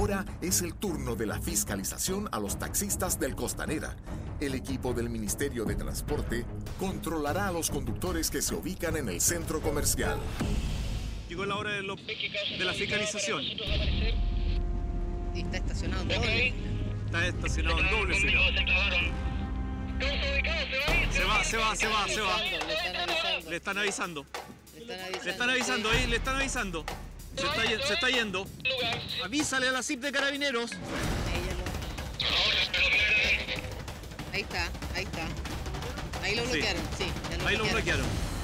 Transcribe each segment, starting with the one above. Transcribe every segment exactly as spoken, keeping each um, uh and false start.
Ahora es el turno de la fiscalización a los taxistas del Costanera. El equipo del Ministerio de Transporte controlará a los conductores que se ubican en el centro comercial. Llegó la hora de, lo, de la fiscalización. Y está estacionado en doble. Está estacionado en doble, señor. Se va, se va, se va, se va. Le están avisando. Le están avisando ahí, le están avisando. Se está, se está yendo. Avísale a la C I P de Carabineros. Ahí está, ahí está. Ahí lo bloquearon, sí. sí lo ahí bloquearon. lo bloquearon.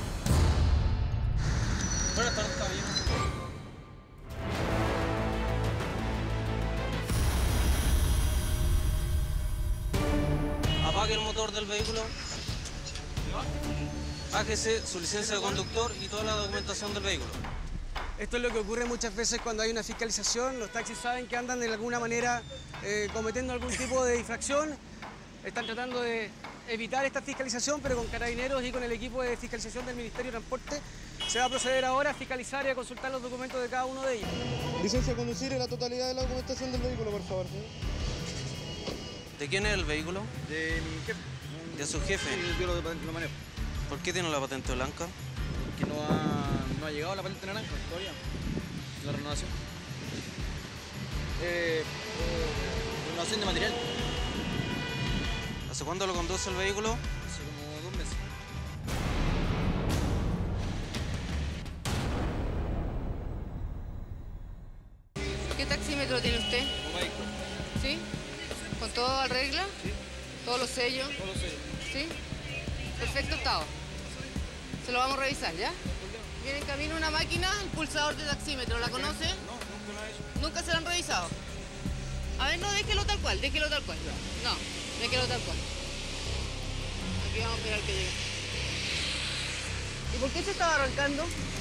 Buenas tardes, caballero. Apague el motor del vehículo. Bájese su licencia de conductor y toda la documentación del vehículo. Esto es lo que ocurre muchas veces cuando hay una fiscalización. Los taxis saben que andan de alguna manera eh, cometiendo algún tipo de infracción. Están tratando de evitar esta fiscalización, pero con Carabineros y con el equipo de fiscalización del Ministerio de Transporte se va a proceder ahora a fiscalizar y a consultar los documentos de cada uno de ellos. Licencia de conducir y la totalidad de la documentación del vehículo, por favor. ¿Sí? ¿De quién es el vehículo? De mi jefe. ¿De su jefe? Sí, yo lo, lo manejo. ¿Por qué tiene la patente blanca? Porque no ha, no ha llegado la patente naranja todavía, la renovación. Eh, eh, renovación de material. ¿Hace cuándo lo conduce el vehículo? Hace como dos meses. ¿Qué taxímetro tiene usted? Mobaico. ¿Sí? ¿Con todo al regla? Sí. ¿Todos los sellos? Todos los sellos. ¿Sí? Perfecto estado. Se lo vamos a revisar, ¿ya? Viene en camino una máquina, el pulsador de taxímetro, ¿la conoce? No, nunca lo he hecho. ¿Nunca se lo han revisado? A ver, no, déjelo tal cual, déjelo tal cual. No, déjelo tal cual. Aquí vamos a esperar que llegue. ¿Y por qué se estaba arrancando?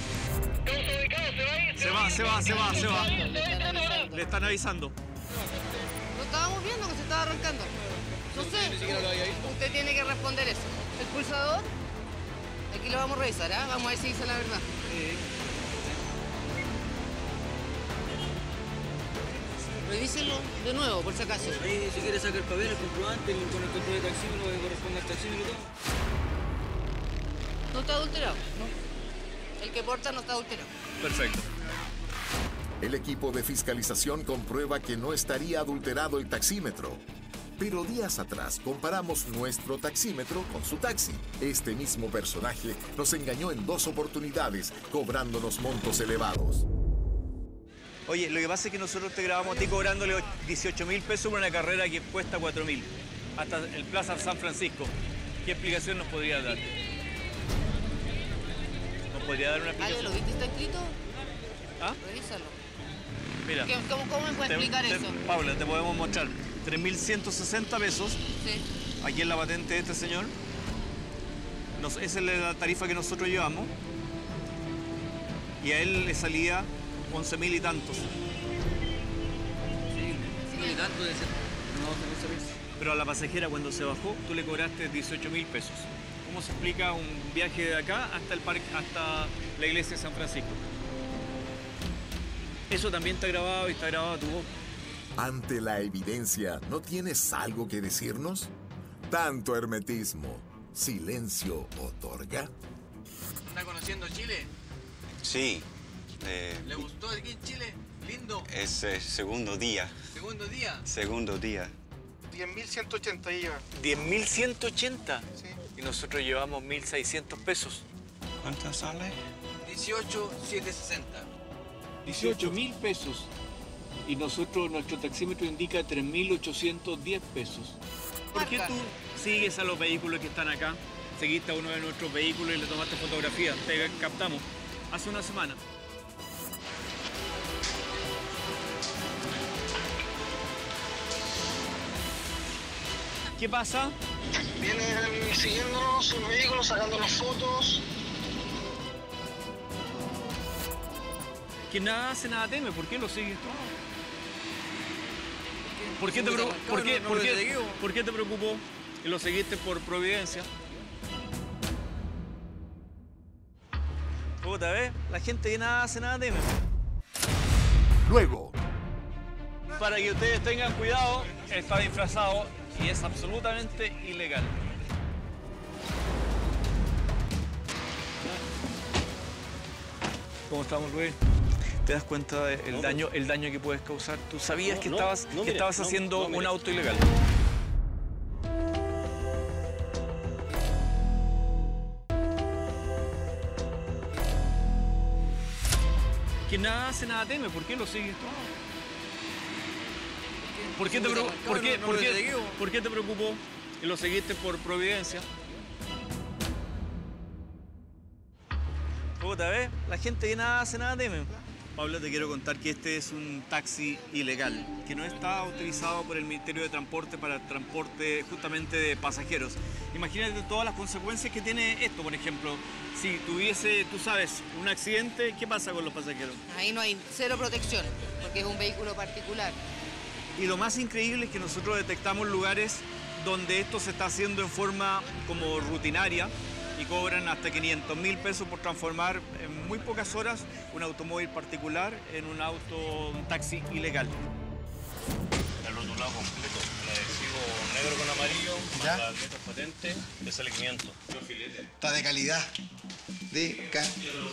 Se va, se va, se va, se va. Le están avisando. Lo estábamos viendo que se estaba arrancando. No sé, usted tiene que responder eso. ¿El pulsador? Aquí lo vamos a revisar, ¿ah? ¿eh? Vamos a ver si dice la verdad. Sí. Revísenlo de nuevo, por si acaso. Ahí, si quiere sacar el papel, el comprobante, con el control de taxímetro que corresponde al taxímetro y todo. No está adulterado. No. El que porta no está adulterado. Perfecto. El equipo de fiscalización comprueba que no estaría adulterado el taxímetro. Pero días atrás comparamos nuestro taxímetro con su taxi. Este mismo personaje nos engañó en dos oportunidades, cobrándonos montos elevados. Oye, lo que pasa es que nosotros te grabamos a ti cobrándole dieciocho mil pesos por una carrera que cuesta cuatro mil. Hasta el Plaza San Francisco. ¿Qué explicación nos podría dar? ¿Nos podría dar una explicación? ¿Lo viste? ¿Está escrito? ¿Ah? Revísalo. Mira. ¿Cómo, cómo me puede te, explicar te, eso? Paula, te podemos mostrar. tres mil ciento sesenta pesos. Sí. Aquí en la patente de este señor. Nos, esa es la tarifa que nosotros llevamos. Y a él le salía once mil y tantos. Sí, once mil y tantos debe ser. No, once mil. Pero a la pasajera cuando se bajó, tú le cobraste dieciocho mil pesos. ¿Cómo se explica un viaje de acá hasta el parque, hasta la iglesia de San Francisco? Eso también está grabado y está grabado tu voz. Ante la evidencia, ¿no tienes algo que decirnos? Tanto hermetismo, ¿silencio otorga? ¿Está conociendo Chile? Sí. Eh, ¿Le gustó aquí en Chile? ¿Lindo? Es eh, segundo día. ¿Segundo día? Segundo día. diez mil ciento ochenta lleva. ¿diez mil ciento ochenta? Sí. Y nosotros llevamos mil seiscientos pesos. ¿Cuánto sale? dieciocho mil setecientos sesenta. dieciocho mil pesos. Y nosotros, nuestro taxímetro indica tres mil ochocientos diez pesos. ¿Por qué tú sigues a los vehículos que están acá? Seguiste a uno de nuestros vehículos y le tomaste fotografía. Te captamos hace una semana. ¿Qué pasa? Vienen siguiéndonos el vehículo, sacando las fotos. Que nada hace, nada teme. ¿Por qué lo sigues tú? ¿Por qué te, pre ¿por qué, por qué, ¿por qué te preocupó que lo seguiste por providencia? Puta, ¿ves? La gente que nada hace, nada teme. Luego, Para que ustedes tengan cuidado, está disfrazado y es absolutamente ilegal. ¿Cómo estamos, Luis? ¿Te das cuenta del No, daño, el daño que puedes causar? ¿Tú sabías No, que no, estabas, no, que mire, estabas no, haciendo no, mire. un auto ilegal? Que nada hace, nada teme. ¿Por qué lo sigues tú? ¿Por qué te, pre- por qué, por qué- por qué te preocupó y lo seguiste por providencia? Puta, ¿ves? La gente que nada hace, nada teme. Pablo, te quiero contar que este es un taxi ilegal, que no está autorizado por el Ministerio de Transporte para el transporte justamente de pasajeros. Imagínate todas las consecuencias que tiene esto, por ejemplo. Si tuviese, tú sabes, un accidente, ¿qué pasa con los pasajeros? Ahí no hay cero protección, porque es un vehículo particular. Y lo más increíble es que nosotros detectamos lugares donde esto se está haciendo en forma como rutinaria y cobran hasta quinientos mil pesos por transformar en muy pocas horas un automóvil particular en un auto, un taxi ilegal. El rotulado completo, el adhesivo negro con amarillo, más ¿Ya? las letras patentes, te sale quinientos. Está de calidad. De ca...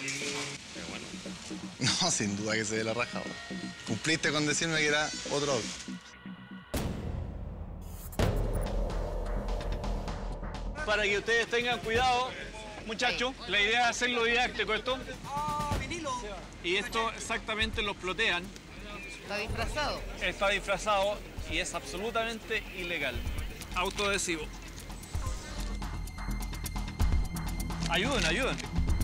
No, sin duda que se ve la raja. Bro. Cumpliste con decirme que era otro auto. Para que ustedes tengan cuidado, muchachos, la idea es hacerlo didáctico esto. Y esto exactamente lo plotean. Está disfrazado. Está disfrazado y es absolutamente ilegal. Autoadhesivo. Ayuden, ayuden.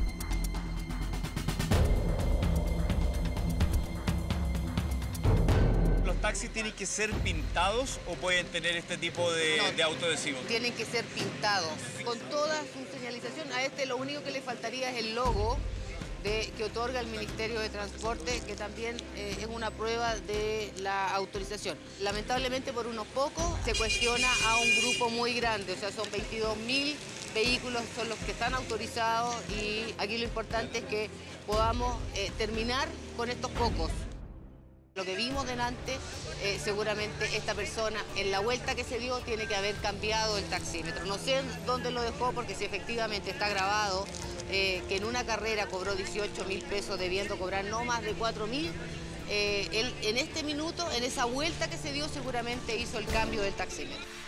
¿Los taxis tienen que ser pintados o pueden tener este tipo de, No. de autoadhesivo? Tienen que ser pintados con toda su señalización. A este lo único que le faltaría es el logo de, que otorga el Ministerio de Transporte, que también eh, es una prueba de la autorización. Lamentablemente por unos pocos se cuestiona a un grupo muy grande, o sea, son veintidós mil vehículos son los que están autorizados y aquí lo importante es que podamos eh, terminar con estos pocos. Lo que vimos delante, eh, seguramente esta persona en la vuelta que se dio tiene que haber cambiado el taxímetro. No sé dónde lo dejó porque si efectivamente está grabado eh, que en una carrera cobró dieciocho mil pesos debiendo cobrar no más de cuatro mil, eh, él en este minuto, en esa vuelta que se dio, seguramente hizo el cambio del taxímetro.